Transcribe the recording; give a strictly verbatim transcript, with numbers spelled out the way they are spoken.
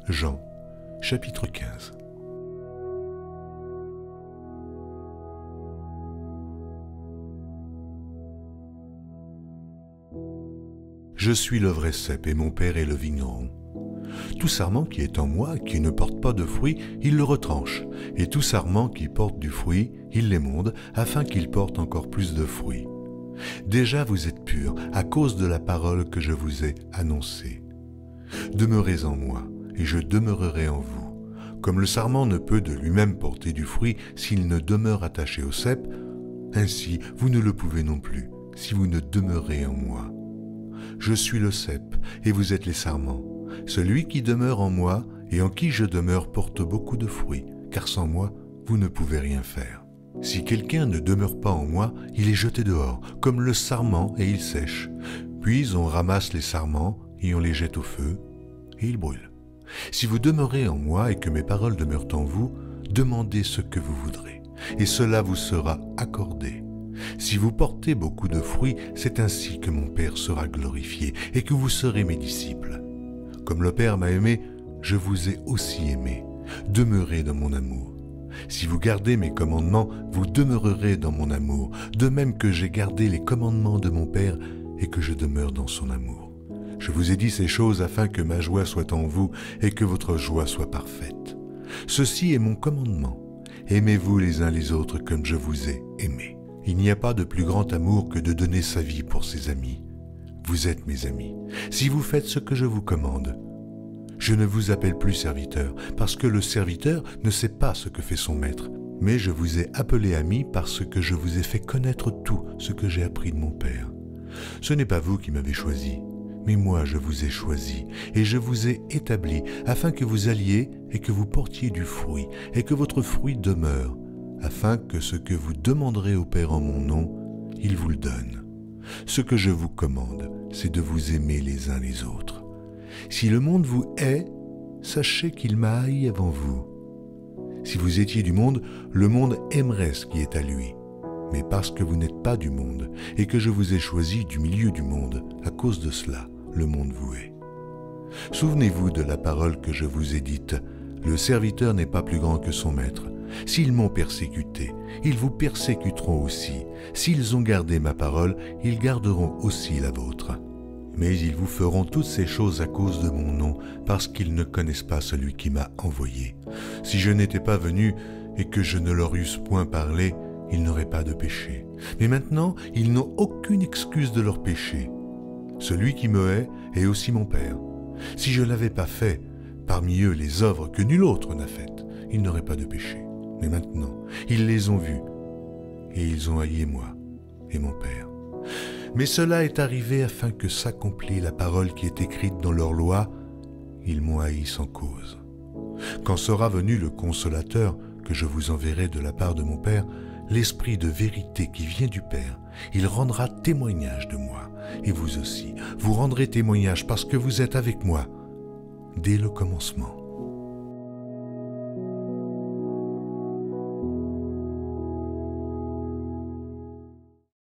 Jean, chapitre quinze. Je suis le vrai cep et mon Père est le vigneron. Tout sarment qui est en moi, qui ne porte pas de fruit, il le retranche, et tout sarment qui porte du fruit, il l'émonde, afin qu'il porte encore plus de fruits. Déjà vous êtes purs, à cause de la parole que je vous ai annoncée. Demeurez en moi, et je demeurerai en vous. Comme le sarment ne peut de lui-même porter du fruit s'il ne demeure attaché au cep, ainsi vous ne le pouvez non plus, si vous ne demeurez en moi. Je suis le cep, et vous êtes les sarments. Celui qui demeure en moi et en qui je demeure porte beaucoup de fruits, car sans moi, vous ne pouvez rien faire. Si quelqu'un ne demeure pas en moi, il est jeté dehors, comme le sarment, et il sèche. Puis on ramasse les sarments, et on les jette au feu, et ils brûlent. Si vous demeurez en moi et que mes paroles demeurent en vous, demandez ce que vous voudrez, et cela vous sera accordé. Si vous portez beaucoup de fruits, c'est ainsi que mon Père sera glorifié, et que vous serez mes disciples. Comme le Père m'a aimé, je vous ai aussi aimé. Demeurez dans mon amour. Si vous gardez mes commandements, vous demeurerez dans mon amour, de même que j'ai gardé les commandements de mon Père et que je demeure dans son amour. Je vous ai dit ces choses afin que ma joie soit en vous et que votre joie soit parfaite. Ceci est mon commandement. Aimez-vous les uns les autres comme je vous ai aimés. Il n'y a pas de plus grand amour que de donner sa vie pour ses amis. Vous êtes mes amis, si vous faites ce que je vous commande. Je ne vous appelle plus serviteur, parce que le serviteur ne sait pas ce que fait son maître, mais je vous ai appelé ami parce que je vous ai fait connaître tout ce que j'ai appris de mon Père. Ce n'est pas vous qui m'avez choisi, mais moi je vous ai choisi, et je vous ai établi, afin que vous alliez et que vous portiez du fruit, et que votre fruit demeure, afin que ce que vous demanderez au Père en mon nom, il vous le donne. Ce que je vous commande, c'est de vous aimer les uns les autres. Si le monde vous hait, sachez qu'il m'a haï avant vous. Si vous étiez du monde, le monde aimerait ce qui est à lui. Mais parce que vous n'êtes pas du monde, et que je vous ai choisi du milieu du monde, à cause de cela, le monde vous hait. Souvenez-vous de la parole que je vous ai dite. Le serviteur n'est pas plus grand que son maître. S'ils m'ont persécuté, ils vous persécuteront aussi. S'ils ont gardé ma parole, ils garderont aussi la vôtre. Mais ils vous feront toutes ces choses à cause de mon nom, parce qu'ils ne connaissent pas celui qui m'a envoyé. Si je n'étais pas venu et que je ne leur eusse point parlé, ils n'auraient pas de péché. Mais maintenant, ils n'ont aucune excuse de leur péché. Celui qui me hait est aussi mon Père. Si je n'avais pas fait, parmi eux, les œuvres que nul autre n'a faites, ils n'auraient pas de péché. Mais maintenant, ils les ont vus, et ils ont haï moi et mon Père. Mais cela est arrivé afin que s'accomplisse la parole qui est écrite dans leur loi, ils m'ont haï sans cause. Quand sera venu le Consolateur, que je vous enverrai de la part de mon Père, l'Esprit de vérité qui vient du Père, il rendra témoignage de moi, et vous aussi, vous rendrez témoignage parce que vous êtes avec moi dès le commencement.